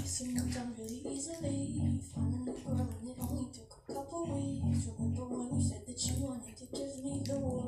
So moved on really easily. Found a new girl and it only took a couple weeks. Remember when you said that you wanted to give me the world?